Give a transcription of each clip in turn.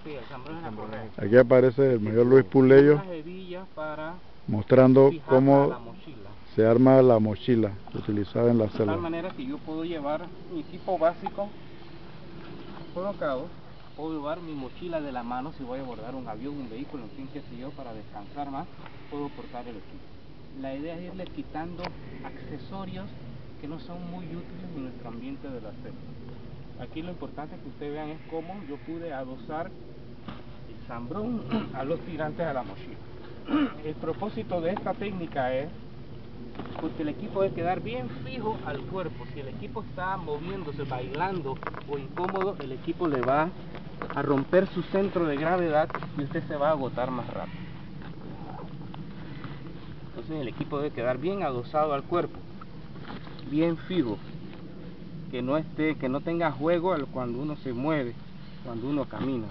Sí, el Zambrón es la correcta. Aquí aparece el mayor Luis Puleyo Unas hebillas para mostrando fijar a cómo la mochila. se arma la mochila utilizada en la De tal selva. manera que yo puedo llevar mi equipo básico colocado, puedo llevar mi mochila de la mano si voy a abordar un avión, un vehículo, en fin, qué sé yo, para descansar más, puedo portar el equipo. La idea es irle quitando accesorios que no son muy útiles en nuestro ambiente de la selva. Aquí lo importante que ustedes vean es cómo yo pude adosar el Zambrón a los tirantes de la mochila. El propósito de esta técnica es porque el equipo debe quedar bien fijo al cuerpo. Si el equipo está moviéndose, bailando o incómodo, el equipo le va a romper su centro de gravedad y usted se va a agotar más rápido. Entonces el equipo debe quedar bien adosado al cuerpo, bien fijo, que no tenga juego cuando uno se mueve, cuando uno camina.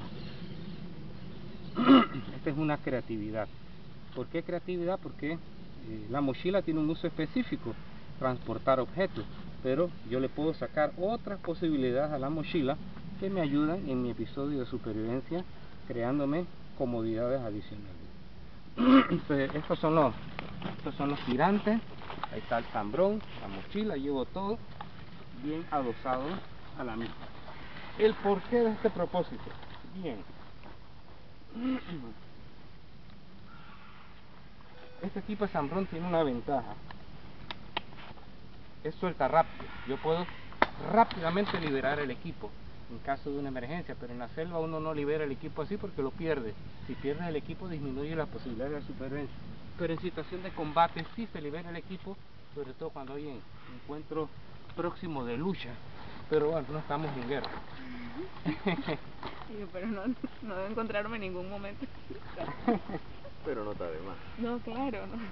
Esta es una creatividad. ¿Por qué creatividad? Porque la mochila tiene un uso específico, transportar objetos, pero yo le puedo sacar otras posibilidades a la mochila que me ayudan en mi episodio de supervivencia, creándome comodidades adicionales. Entonces, estos son los tirantes. Ahí está el Zambrón, la mochila, llevo todo bien adosado a la misma. ¿El porqué de este propósito? Bien. Este tipo de Zambrón tiene una ventaja. Es suelta rápido. Yo puedo rápidamente liberar el equipo en caso de una emergencia, pero en la selva uno no libera el equipo así porque lo pierde. Si pierdes el equipo disminuye las posibilidades de supervivencia. Pero en situación de combate sí se libera el equipo, sobre todo cuando hay encuentros próximos de lucha. Pero bueno, no estamos en guerra. Sí, pero no debo encontrarme en ningún momento. Pero no está de más. No, claro, no.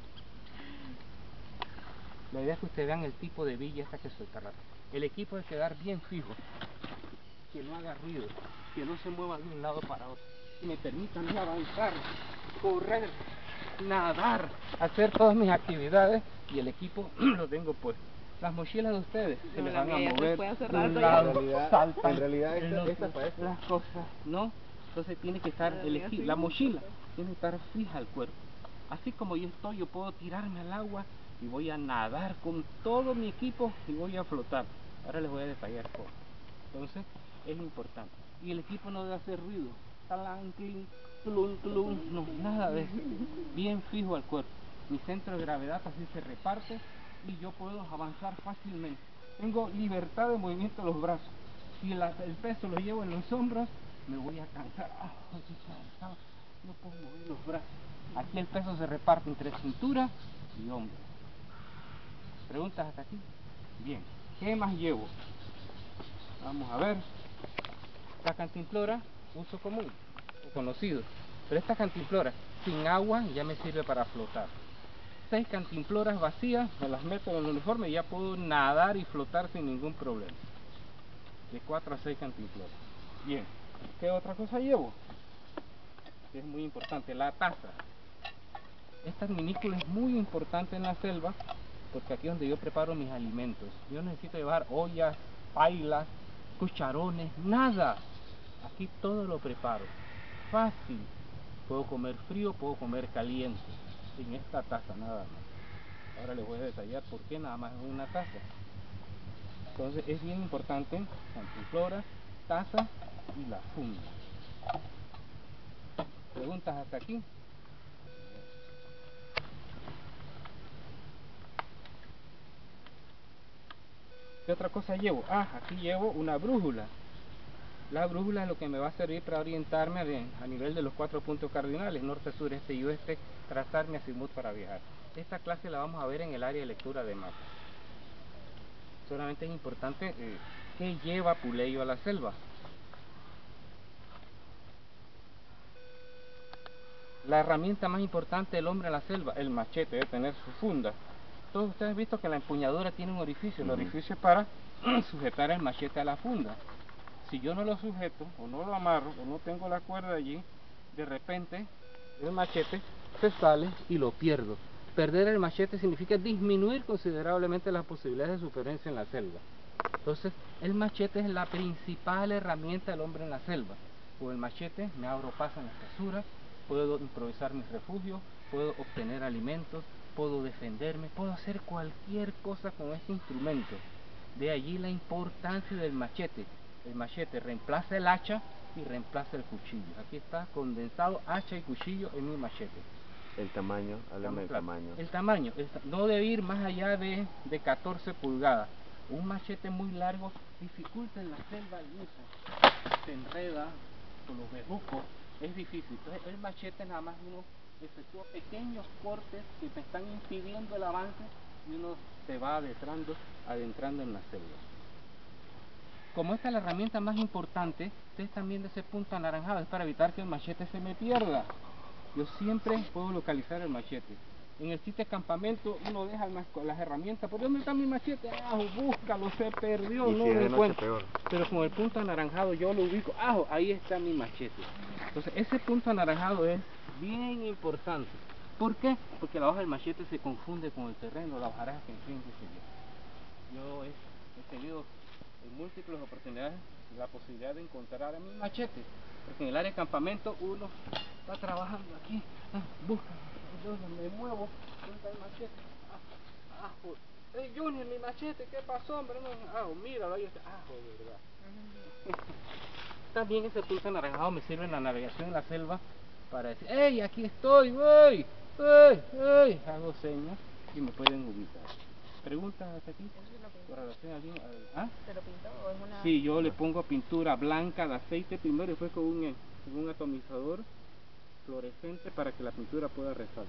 La idea es que ustedes vean el tipo de villa esta que suelta rápido. El equipo debe quedar bien fijo, que no haga ruido, que no se mueva de un lado para otro, que me permitan avanzar, correr, nadar, hacer todas mis actividades y el equipo lo tengo puesto. Las mochilas de ustedes se les van a mover de un lado, saltan, en realidad esta parece las cosas, ¿no? Entonces tiene que estar la mochila tiene que estar fija al cuerpo. Así como yo estoy, yo puedo tirarme al agua y voy a nadar con todo mi equipo y voy a flotar. Ahora les voy a detallar cómo. Entonces es importante. Y el equipo no debe hacer ruido. Talán, clink, tlum, tlum, no, nada de eso. Bien fijo al cuerpo. Mi centro de gravedad así se reparte y yo puedo avanzar fácilmente. Tengo libertad de movimiento de los brazos. Si el peso lo llevo en los hombros, me voy a cansar. Estoy cansado. No puedo mover los brazos. Aquí el peso se reparte entre cintura y hombro. ¿Preguntas hasta aquí? Bien. ¿Qué más llevo? Vamos a ver. Esta cantimplora, uso común o conocido. Pero esta cantimplora sin agua ya me sirve para flotar. 6 cantimploras vacías, me las meto en el uniforme y ya puedo nadar y flotar sin ningún problema. De 4 a 6 cantimploras. Bien. ¿Qué otra cosa llevo? Que es muy importante, la taza. Esta adminícula es muy importante en la selva porque aquí es donde yo preparo mis alimentos. Yo no necesito llevar ollas, pailas, cucharones, nada. Aquí todo lo preparo. Fácil. Puedo comer frío, puedo comer caliente. En esta taza nada más. Ahora les voy a detallar por qué nada más es una taza. Entonces es bien importante cantimplora, taza y la funda. ¿Preguntas hasta aquí? ¿Qué otra cosa llevo? Aquí llevo una brújula. La brújula es lo que me va a servir para orientarme a nivel de los 4 puntos cardinales, norte, sur, este y oeste, trazar mi azimut para viajar. Esta clase la vamos a ver en el área de lectura de mapas. Solamente es importante qué lleva Puleyo a la selva. La herramienta más importante del hombre en la selva, el machete, debe tener su funda. Todos ustedes han visto que la empuñadura tiene un orificio, el orificio es para sujetar el machete a la funda. Si yo no lo sujeto, o no lo amarro, o no tengo la cuerda allí, de repente el machete se sale y lo pierdo. Perder el machete significa disminuir considerablemente las posibilidades de supervivencia en la selva. Entonces, el machete es la principal herramienta del hombre en la selva. Con el machete me abro paso en las rasuras, puedo improvisar mis refugios, puedo obtener alimentos, puedo defenderme, puedo hacer cualquier cosa con este instrumento. De allí la importancia del machete. El machete reemplaza el hacha y reemplaza el cuchillo. Aquí está condensado hacha y cuchillo en mi machete. El tamaño, háblame del tamaño. El tamaño no debe ir más allá de 14 pulgadas. Un machete muy largo dificulta en la selva lusa, se enreda con los bejucos, es difícil. Entonces el machete nada más uno efectúa pequeños cortes que me están impidiendo el avance y uno se va adentrando en la selva. Como esta es la herramienta más importante, ustedes también de ese punto anaranjado es para evitar que el machete se me pierda. Yo siempre puedo localizar el machete. En el sitio de campamento uno deja las herramientas. ¿Por dónde está mi machete? Búscalo, se perdió, Y no si es lo de noche, encuentro. peor. Pero con el punto anaranjado yo lo ubico. Ahí está mi machete. Entonces ese punto anaranjado es bien importante. ¿Por qué? Porque la hoja del machete se confunde con el terreno, la hojarasca, en fin, qué sé yo. Yo he tenido en múltiples oportunidades la posibilidad de encontrar a mi machete, porque en el área de campamento uno está trabajando aquí, busca, yo me muevo, ¿dónde está el machete? Hey Junior, mi machete, ¿qué pasó, hombre? No, míralo, ahí está, verdad. También ese pulso anaranjado me sirve en la navegación en la selva para decir, hey, aquí estoy, wey, hago señas y me pueden ubicar. ¿Preguntas hasta aquí? ¿Con relación a ¿Se lo pintó o es una...? Sí, yo le pongo pintura blanca de aceite primero y después con un atomizador fluorescente para que la pintura pueda resaltar.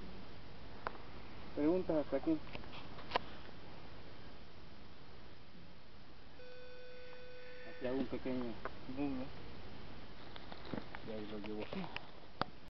¿Preguntas hasta aquí? Aquí hago un pequeño nudo y ahí lo llevo aquí.